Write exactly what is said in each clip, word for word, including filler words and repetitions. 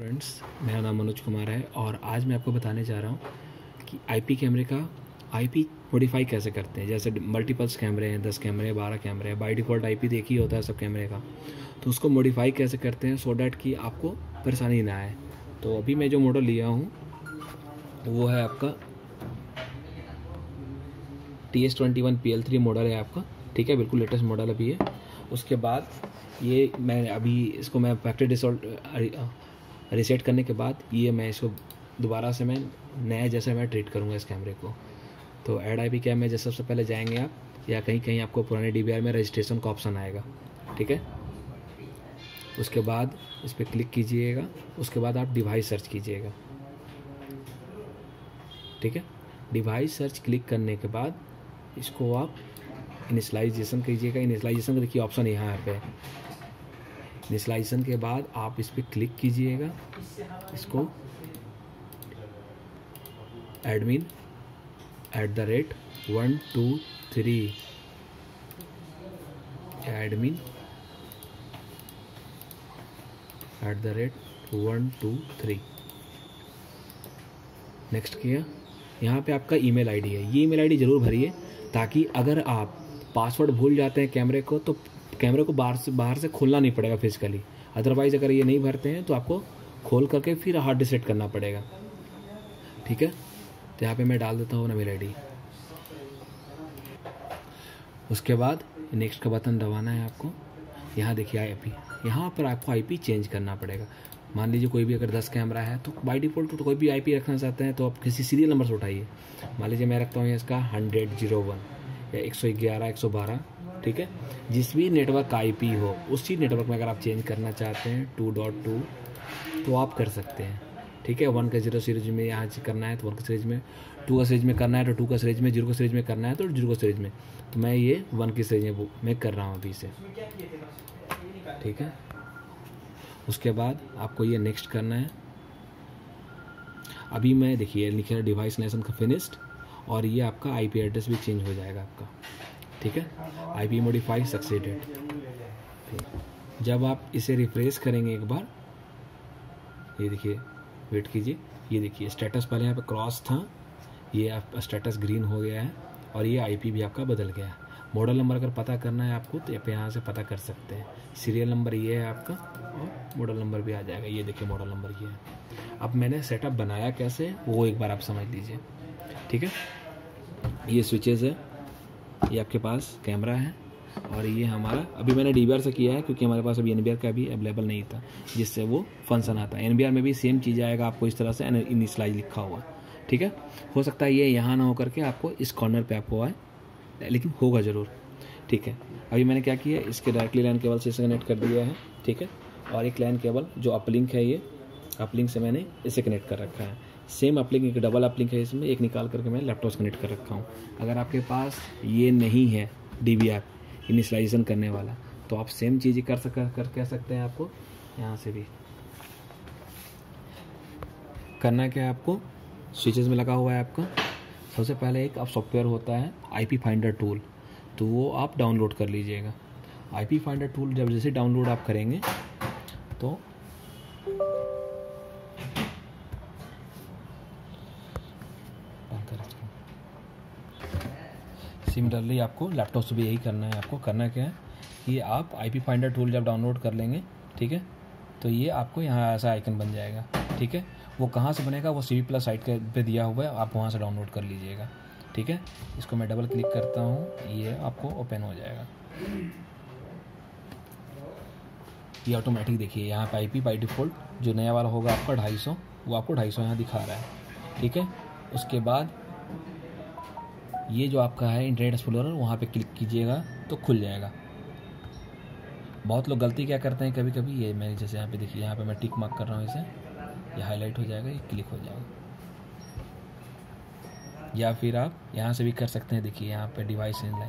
Friends, मेरा नाम मनोज कुमार है और आज मैं आपको बताने जा रहा हूँ कि आईपी कैमरे का आईपी मॉडिफाई कैसे करते हैं। जैसे मल्टीपल्स कैमरे हैं, दस कैमरे, बारह कैमरे हैं, बाय डिफ़ॉल्ट आईपी देखी होता है सब कैमरे का, तो उसको मॉडिफाई कैसे करते हैं सो डैट कि आपको परेशानी ना आए। तो अभी मैं जो मॉडल लिया हूँ वो है आपका T S twenty one P L three model है आपका, ठीक है, बिल्कुल लेटेस्ट मॉडल अभी है। उसके बाद ये मैं अभी इसको मैं फैक्ट्री डिसॉल्ट रीसेट करने के बाद ये मैं इसको दोबारा से मैं नया जैसे मैं ट्रीट करूँगा इस कैमरे को। तो ऐड आई पी कैम में जैसे सबसे पहले जाएंगे आप, या कहीं कहीं आपको पुराने डी बी आर में रजिस्ट्रेशन का ऑप्शन आएगा, ठीक है। उसके बाद इस पर क्लिक कीजिएगा, उसके बाद आप डिवाइस सर्च कीजिएगा, ठीक है। डिवाइस सर्च क्लिक करने के बाद इसको आप इनिशलाइजेशन कीजिएगा। इनिशलाइजेशन का देखिए ऑप्शन यहाँ पे है। इनिशलाइजेशन के बाद आप इस पर क्लिक कीजिएगा, इसको admin at the rate one two three admin at the rate one two three next किया। यहाँ पे आपका ईमेल आईडी है, ये ईमेल आईडी ज़रूर भरिए ताकि अगर आप पासवर्ड भूल जाते हैं कैमरे को तो कैमरे को बाहर से बाहर से खोलना नहीं पड़ेगा फिजिकली। अदरवाइज़ अगर ये नहीं भरते हैं तो आपको खोल करके फिर हार्ड रीसेट करना पड़ेगा, ठीक है। तो यहाँ पे मैं डाल देता हूँ ना मेल आई डी। उसके बाद नेक्स्ट का बटन दबाना है आपको। यहाँ देखिए आई पी, यहाँ पर आपको आईपी चेंज करना पड़ेगा। मान लीजिए कोई भी अगर दस कैमरा है तो बाय डिफ़ॉल्ट तो कोई भी आईपी रखना चाहते हैं तो आप किसी सीरियल नंबर से उठाइए। मान लीजिए मैं रखता हूँ इसका हंड्रेड जीरो वन या एक सौ ग्यारह एक सौ बारह, ठीक है। जिस भी नेटवर्क का आईपी हो उसी नेटवर्क में अगर आप चेंज करना चाहते हैं टू डॉट टू तो आप कर सकते हैं, ठीक है। वन का जीरो सीरीज में यहाँ से करना है तो वन का सीरीज में, टू का सीरीज में करना है तो टू का सीरीज में, जीरो का सीरीज में करना है तो जीरो का सीरीज में। तो मैं ये वन की सीरीज में मैं कर रहा हूँ अभी से, ठीक है। उसके बाद आपको ये नेक्स्ट करना है। अभी मैं देखिए लिखे है डिवाइस नेशन का फिनिश्ड और ये आपका आईपी एड्रेस भी चेंज हो जाएगा आपका, ठीक है। IP modify succeeded. जब आप इसे रिफ्रेश करेंगे एक बार, ये देखिए, वेट कीजिए, ये देखिए स्टेटस पहले यहाँ पे क्रॉस था, ये आपका स्टेटस ग्रीन हो गया है और ये आईपी भी आपका बदल गया है। मॉडल नंबर अगर पता करना है आपको तो यहाँ से पता कर सकते हैं। सीरियल नंबर ये है आपका और मॉडल नंबर भी आ जाएगा। ये देखिए मॉडल नंबर ये है। अब मैंने सेटअप बनाया कैसे वो एक बार आप समझ लीजिए, ठीक है। ये स्विचेस है, ये आपके पास कैमरा है और ये हमारा अभी मैंने डी बी आर से किया है क्योंकि हमारे पास अभी एन बी आर का भी अवेलेबल नहीं था जिससे वो फंक्शन आता है। एन बी आर में भी सेम चीज़ आएगा आपको इस तरह से इनिशियलाइज लिखा हुआ, ठीक है। हो सकता है ये यहाँ ना हो करके आपको इस कॉर्नर पे आपको आए, लेकिन होगा ज़रूर, ठीक है। अभी मैंने क्या किया, इसके डायरेक्टली लैन केबल से कनेक्ट कर दिया है, ठीक है। और एक लैन केबल जो अपलिंक है, ये अपलिंक से मैंने इसे कनेक्ट कर रखा है। सेम अपलिंक एक डबल अपलिंक है, इसमें एक निकाल करके मैं लैपटॉप से कनेक्ट कर रखा हूँ। अगर आपके पास ये नहीं है डी बी आर इनिशियलाइजेशन करने वाला तो आप सेम चीज़ कर सक कर कह सकते हैं। आपको यहाँ से भी करना क्या है, आपको स्विचेस में लगा हुआ है आपका सबसे पहले एक आप सॉफ्टवेयर होता है आईपी फाइंडर टूल, तो वो आप डाउनलोड कर लीजिएगा। आईपी फाइंडर टूल जब जैसे डाउनलोड आप करेंगे तो सिमिलरली आपको लैपटॉप से भी यही करना है। आपको करना क्या है कि आप आईपी फाइंडर टूल जब डाउनलोड कर लेंगे, ठीक है, तो ये आपको यहाँ ऐसा आइकन बन जाएगा, ठीक है। वो कहाँ से बनेगा, वो सी वी प्लस साइट पे दिया हुआ है, आप वहाँ से डाउनलोड कर लीजिएगा, ठीक है। इसको मैं डबल क्लिक करता हूँ, ये आपको ओपन हो जाएगा। ये ऑटोमेटिक देखिए यहाँ पे आईपी बाय डिफ़ॉल्ट जो नया वाला होगा आपका ढाई सौ, वो आपको ढाई सौ यहाँ दिखा रहा है, ठीक है। उसके बाद ये जो आपका है इंटरनेट एक्सप्लोरर, वहाँ पे क्लिक कीजिएगा तो खुल जाएगा। बहुत लोग गलती क्या करते हैं कभी कभी, ये मैं जैसे यहाँ पे देखिए, यहाँ पे मैं टिक मार्क कर रहा हूँ, इसे ये हाईलाइट हो जाएगा, ये क्लिक हो जाएगा। या फिर आप यहाँ से भी कर सकते हैं, देखिए यहाँ पे डिवाइस इन लाइन,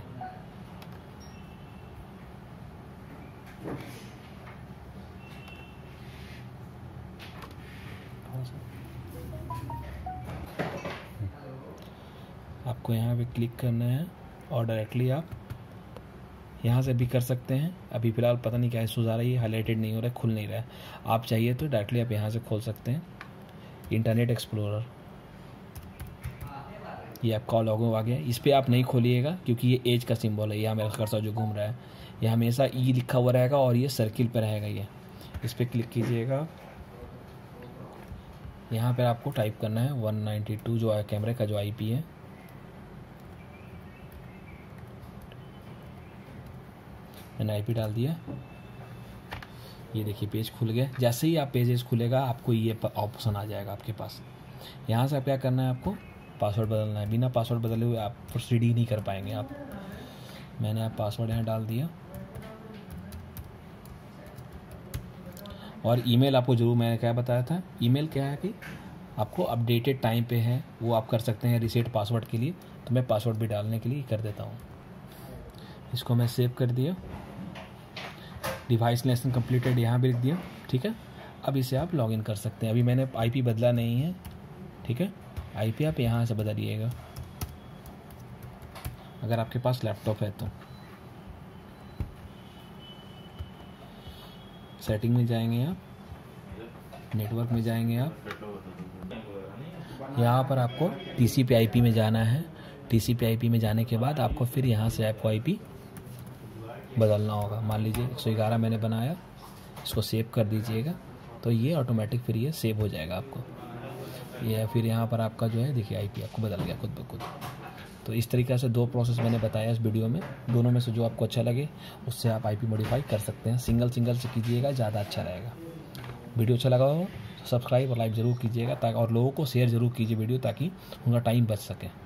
आपको यहाँ पे क्लिक करना है और डायरेक्टली आप यहाँ से भी कर सकते हैं। अभी फ़िलहाल पता नहीं क्या इशूज़ आ रही है, हाईलाइटेड नहीं हो रहा है, खुल नहीं रहा है। आप चाहिए तो डायरेक्टली आप यहाँ से खोल सकते हैं इंटरनेट एक्सप्लोरर। ये आपका लॉगो आ गया। इस पर आप नहीं खोलिएगा क्योंकि ये एज का सिंबल है। यहाँ मेरा कर्सर जो घूम रहा है ये हमेशा ई लिखा हुआ रहेगा और ये सर्किल पर रहेगा। ये इस पर क्लिक कीजिएगा। यहाँ पर आपको टाइप करना है वन नाइन्टी टू जो है कैमरे का जो आईपी है। मैंने आईपी डाल दिया। ये देखिए पेज खुल गया। जैसे ही आप पेजेस खुलेगा आपको ये ऑप्शन आ जाएगा आपके पास। यहाँ से आप क्या करना है, आपको पासवर्ड बदलना है। बिना पासवर्ड बदले हुए आप प्रोसीड ही नहीं कर पाएंगे आप। मैंने आप पासवर्ड यहाँ डाल दिया और ईमेल आपको जरूर, मैंने क्या बताया था, ईमेल क्या है कि आपको अपडेटेड टाइम पे है वो आप कर सकते हैं रीसेट पासवर्ड के लिए। तो मैं पासवर्ड भी डालने के लिए कर देता हूँ। इसको मैं सेव कर दिया। डिवाइस लेसन कंप्लीटेड यहाँ भी लिख दिया। ठीक है, अब इसे आप लॉगिन कर सकते हैं। अभी मैंने आईपी बदला नहीं है। ठीक है, आईपी आप यहाँ से बदलिएगा अगर आपके पास लैपटॉप है तो। सेटिंग में जाएंगे आप, नेटवर्क में जाएंगे आप, यहाँ पर आपको टीसीपी आईपी में जाना है। टीसीपी आईपी में जाने के बाद आपको फिर यहाँ से आपको आईपी बदलना होगा। मान लीजिए एक सौ ग्यारह मैंने बनाया, इसको सेव कर दीजिएगा तो ये ऑटोमेटिक फिर ये सेव हो जाएगा आपको। ये फिर यहाँ पर आपका जो है देखिए आईपी आपको बदल गया खुद ब खुद। तो इस तरीक़े से दो प्रोसेस मैंने बताया इस वीडियो में। दोनों में से जो आपको अच्छा लगे उससे आप आईपी मॉडिफाई कर सकते हैं। सिंगल सिंगल से कीजिएगा, ज़्यादा अच्छा रहेगा। वीडियो अच्छा लगा हो सब्सक्राइब और लाइक ज़रूर कीजिएगा ताकि, और लोगों को शेयर ज़रूर कीजिए वीडियो ताकि उनका टाइम बच सके।